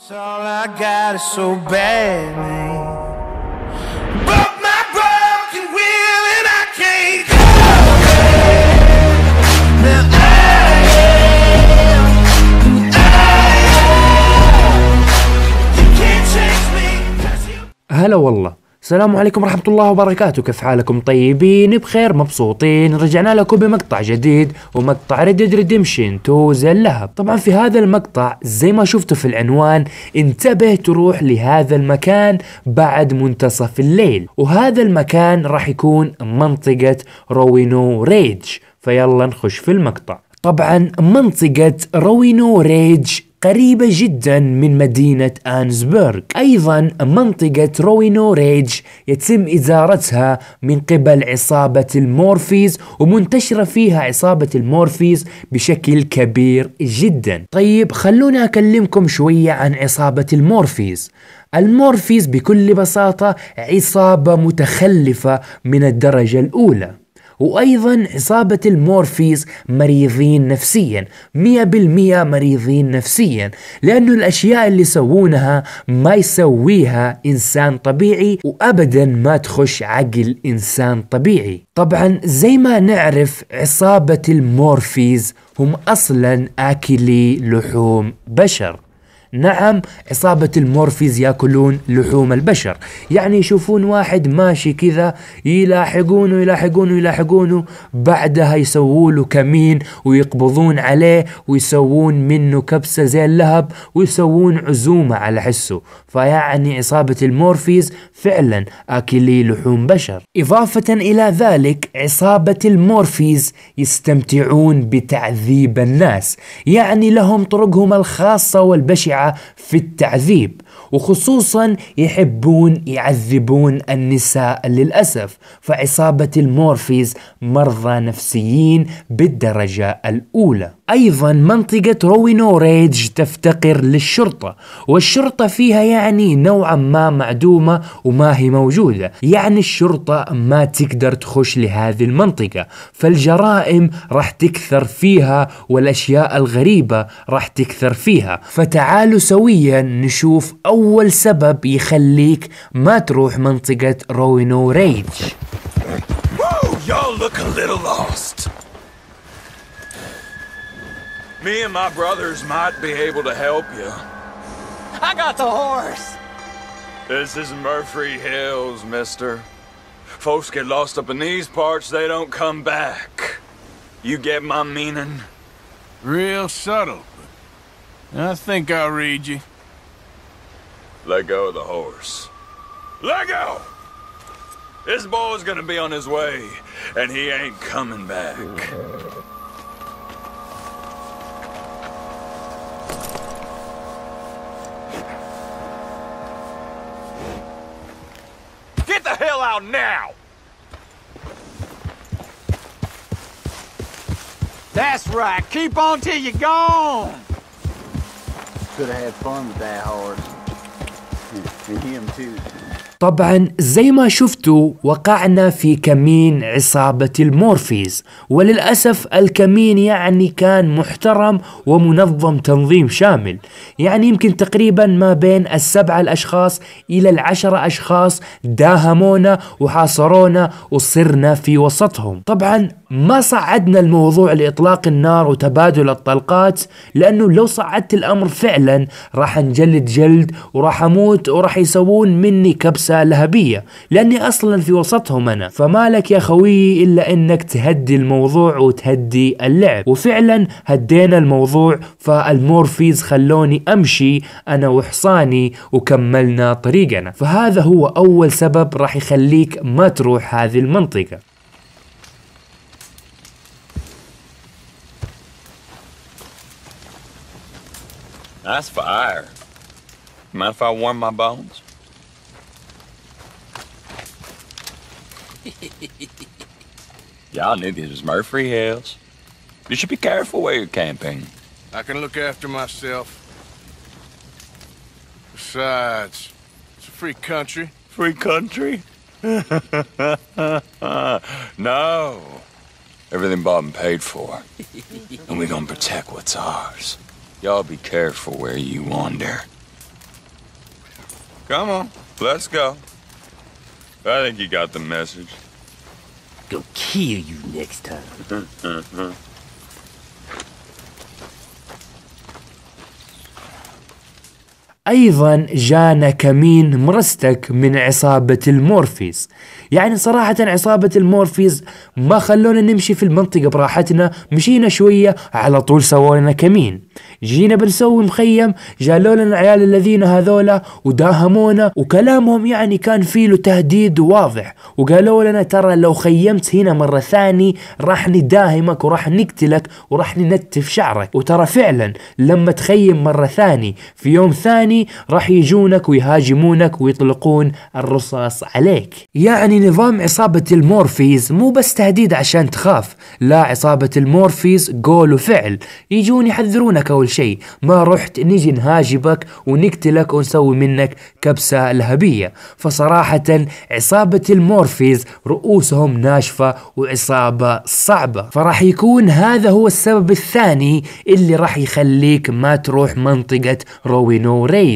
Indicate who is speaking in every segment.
Speaker 1: All I got is so bad, man. Broke my broken will and I can't go away. Now I am who I am. You can't change me 'cause you.
Speaker 2: هلا والله، السلام عليكم ورحمة الله وبركاته. كيف حالكم؟ طيبين بخير مبسوطين؟ رجعنا لكم بمقطع جديد ومقطع Red Dead Redemption 2 زي اللهب. طبعا في هذا المقطع زي ما شفتوا في العنوان انتبه تروح لهذا المكان بعد منتصف الليل، وهذا المكان راح يكون منطقة روينو ريج. فيلا نخش في المقطع. طبعا منطقة روينو ريج قريبة جدا من مدينة آنسبرغ. أيضا منطقة روينو ريج يتم إدارتها من قبل عصابة المورفيز، ومنتشرة فيها عصابة المورفيز بشكل كبير جدا. طيب خلونا أكلمكم شوية عن عصابة المورفيز. المورفيز بكل بساطة عصابة متخلفة من الدرجة الأولى، وأيضا عصابة المورفيز مريضين نفسيا، 100% مريضين نفسيا، لأنه الأشياء اللي يسوونها ما يسويها إنسان طبيعي، وأبدا ما تخش عقل إنسان طبيعي. طبعا زي ما نعرف عصابة المورفيز هم أصلا آكلي لحوم بشر. نعم، عصابة المورفيز يأكلون لحوم البشر، يعني يشوفون واحد ماشي كذا يلاحقونه بعدها يسوون له كمين ويقبضون عليه ويسوون منه كبسة زي اللهب ويسوون عزومة على حسه. فيعني عصابة المورفيز فعلا آكلي لحوم بشر. إضافة إلى ذلك عصابة المورفيز يستمتعون بتعذيب الناس، يعني لهم طرقهم الخاصة والبشعة في التعذيب، وخصوصا يحبون يعذبون النساء للأسف. فعصابة المورفيز مرضى نفسيين بالدرجة الأولى. أيضا منطقة روينو ريج تفتقر للشرطة، والشرطة فيها يعني نوعا ما معدومة وما هي موجودة، يعني الشرطة ما تقدر تخش لهذه المنطقة، فالجرائم راح تكثر فيها والأشياء الغريبة راح تكثر فيها. فتعالوا سويا نشوف أول سبب يخليك ما تروح منطقة روينو ريج.
Speaker 3: Y'all look a little lost. Me and my brothers might be able to help you.
Speaker 4: I got the horse.
Speaker 3: This is Murphy Hills, mister. Folks get lost up in these parts, they don't come back. You get my meaning?
Speaker 5: Real subtle, but I think I'll read you.
Speaker 3: Let go of the horse. Let go! This boy's gonna be on his way, and he ain't coming back. Get the hell out now!
Speaker 4: That's right. Keep on till you're gone.
Speaker 6: Could have had fun with that horse. And him too.
Speaker 2: طبعا زي ما شفتوا وقعنا في كمين عصابة المورفيز، وللأسف الكمين يعني كان محترم ومنظم تنظيم شامل، يعني يمكن تقريبا ما بين 7 الأشخاص إلى 10 أشخاص داهمونا وحاصرونا وصرنا في وسطهم. طبعا ما صعدنا الموضوع لإطلاق النار وتبادل الطلقات، لأنه لو صعدت الأمر فعلا راح نجلد جلد وراح أموت وراح يسوون مني كبسة لهبية، لأني أصلا في وسطهم أنا. فما لك يا خوي إلا أنك تهدي الموضوع وتهدي اللعب. وفعلا هدينا الموضوع، فالمورفيز خلوني أمشي أنا وحصاني وكملنا طريقنا. فهذا هو أول سبب راح يخليك ما تروح هذه المنطقة.
Speaker 3: That's fire. Mind if I warm my bones? Y'all knew this was Murphy Hills. You should be careful where you're camping.
Speaker 5: I can look after myself. Besides, it's a free country.
Speaker 3: Free country? No. Everything bought and paid for. And we're gonna protect what's ours. Y'all be careful where you wander. Come on, let's go. I think you got the message.
Speaker 7: Go kill you next time.
Speaker 2: ايضا جانا كمين مرستك من عصابة المورفيز. يعني صراحة عصابة المورفيز ما خلونا نمشي في المنطقة براحتنا، مشينا شوية على طول سووا لنا كمين. جينا بنسوي مخيم، جالوا لنا العيال الذين هذولا وداهمونا، وكلامهم يعني كان فيه له تهديد واضح، وقالوا لنا ترى لو خيمت هنا مرة ثانية راح نداهمك وراح نقتلك وراح ننتف شعرك. وترى فعلا لما تخيم مرة ثانية في يوم ثاني راح يجونك ويهاجمونك ويطلقون الرصاص عليك. يعني نظام عصابة المورفيز مو بس تهديد عشان تخاف، لا، عصابة المورفيز قول وفعل. يجون يحذرونك أول شيء، ما رحت نجي نهاجمك ونقتلك ونسوي منك كبسة لهبية. فصراحة عصابة المورفيز رؤوسهم ناشفة وعصابة صعبة، فراح يكون هذا هو السبب الثاني اللي راح يخليك ما تروح منطقة روينو ريج.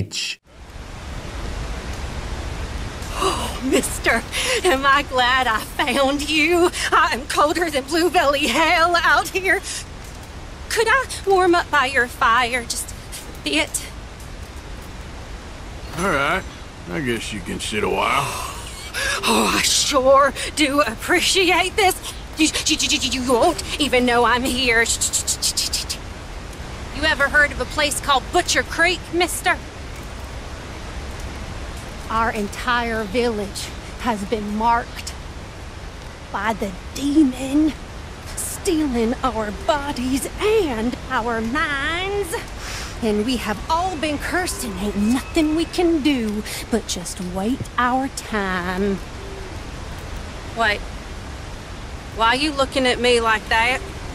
Speaker 8: Mister, am I glad I found you? I am colder than Blue Belly hell out here. Could I warm up by your fire just a bit?
Speaker 5: All right. I guess you can sit a while.
Speaker 8: Oh, I sure do appreciate this. You won't even know I'm here. You ever heard of a place called Butcher Creek, mister? Our entire village has been marked by the demon, stealing our bodies and our minds. And we have all been cursed and ain't nothing we can do but just wait our time. Wait, why are you looking at me like that?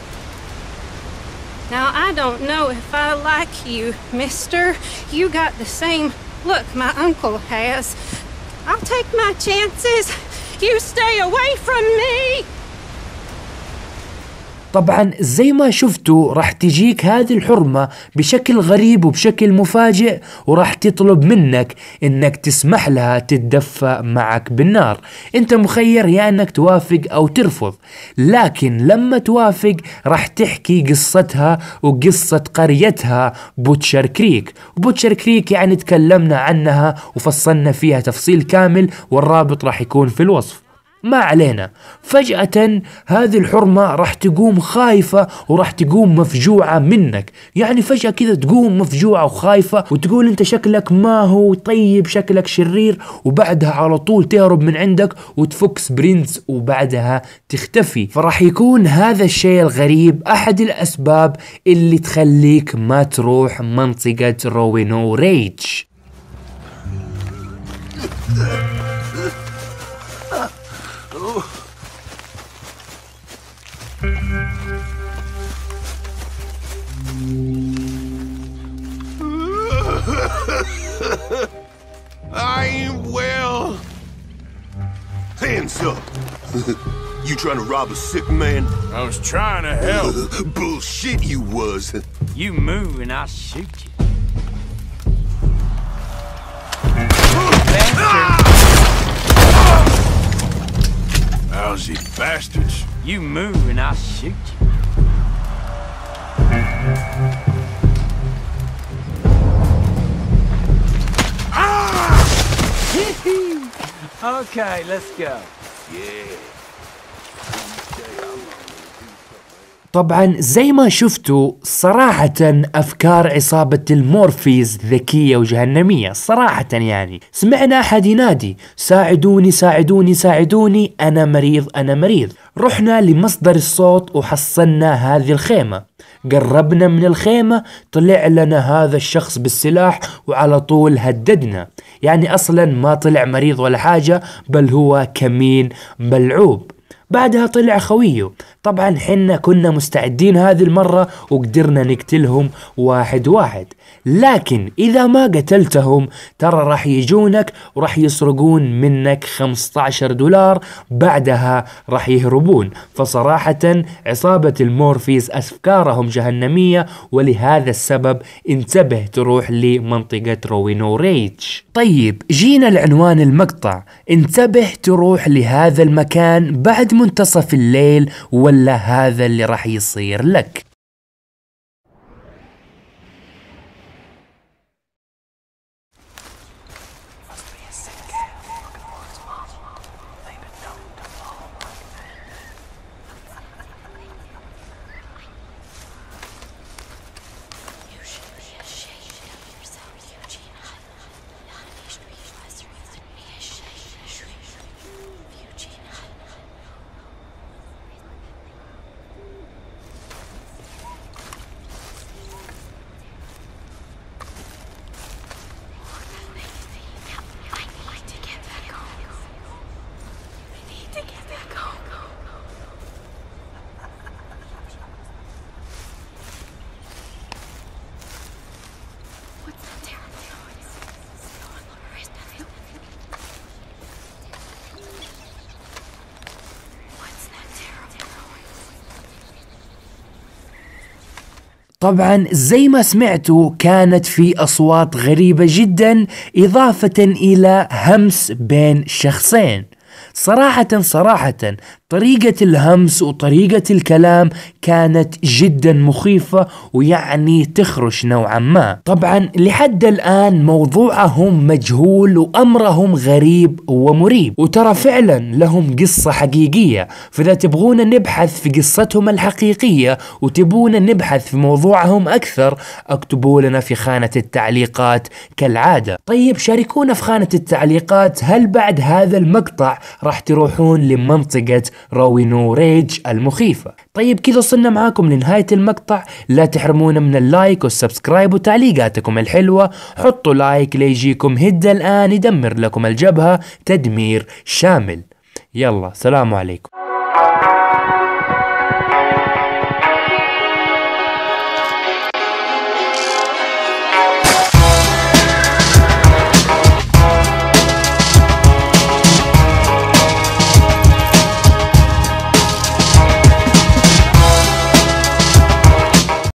Speaker 8: Now, I don't know if I like you, mister. You got the same look my uncle has. I'll take my chances. You stay away from me.
Speaker 2: طبعا زي ما شفتوا راح تجيك هذه الحرمة بشكل غريب وبشكل مفاجئ، وراح تطلب منك انك تسمح لها تتدفى معك بالنار. انت مخير يا انك توافق او ترفض، لكن لما توافق راح تحكي قصتها وقصة قريتها بوتشر كريك. وبوتشر كريك يعني تكلمنا عنها وفصلنا فيها تفصيل كامل، والرابط راح يكون في الوصف. ما علينا، فجأة هذه الحرمة راح تقوم خايفة وراح تقوم مفجوعة منك. يعني فجأة كذا تقوم مفجوعة وخايفة وتقول انت شكلك ما هو طيب، شكلك شرير، وبعدها على طول تهرب من عندك وتفك سبرينتس وبعدها تختفي. فراح يكون هذا الشيء الغريب أحد الأسباب اللي تخليك ما تروح منطقة روينو ريج.
Speaker 9: I ain't well. Hands up. You trying to rob a sick man?
Speaker 5: I was trying to help.
Speaker 9: Bullshit you was.
Speaker 7: You move and I'll shoot you.
Speaker 5: Lousy bastards.
Speaker 7: You move and I'll shoot you. Okay, let's go.
Speaker 2: طبعا زي ما شفتوا صراحة أفكار عصابة المورفيز ذكية وجهنمية صراحة. يعني سمعنا أحد ينادي ساعدوني ساعدوني ساعدوني، أنا مريض أنا مريض. رحنا لمصدر الصوت وحصلنا هذه الخيمة، قربنا من الخيمة طلع لنا هذا الشخص بالسلاح وعلى طول هددنا. يعني أصلا ما طلع مريض ولا حاجة، بل هو كمين ملعوب. بعدها طلع خويه. طبعا حنا كنا مستعدين هذه المرة وقدرنا نقتلهم واحد واحد. لكن إذا ما قتلتهم ترى راح يجونك وراح يسرقون منك 15 دولار، بعدها راح يهربون. فصراحة عصابة المورفيز أفكارهم جهنمية، ولهذا السبب انتبه تروح لمنطقة روينو ريج. طيب جينا لعنوان المقطع، انتبه تروح لهذا المكان بعد منتصف الليل ولا هذا اللي راح يصير لك. طبعا زي ما سمعتوا كانت في أصوات غريبة جدا إضافة إلى همس بين شخصين. صراحة طريقة الهمس وطريقة الكلام كانت جدا مخيفة ويعني تخرش نوعا ما. طبعا لحد الآن موضوعهم مجهول وأمرهم غريب ومريب، وترى فعلا لهم قصة حقيقية. فإذا تبغونا نبحث في قصتهم الحقيقية وتبونا نبحث في موضوعهم أكثر اكتبوا لنا في خانة التعليقات كالعادة. طيب شاركونا في خانة التعليقات، هل بعد هذا المقطع راح تروحون لمنطقة روينو ريج المخيفة؟ طيب كذا وصلنا معاكم لنهاية المقطع، لا تحرمونا من اللايك والسبسكرايب وتعليقاتكم الحلوة. حطوا لايك ليجيكم هيد الآن يدمر لكم الجبهة تدمير شامل. يلا سلام عليكم.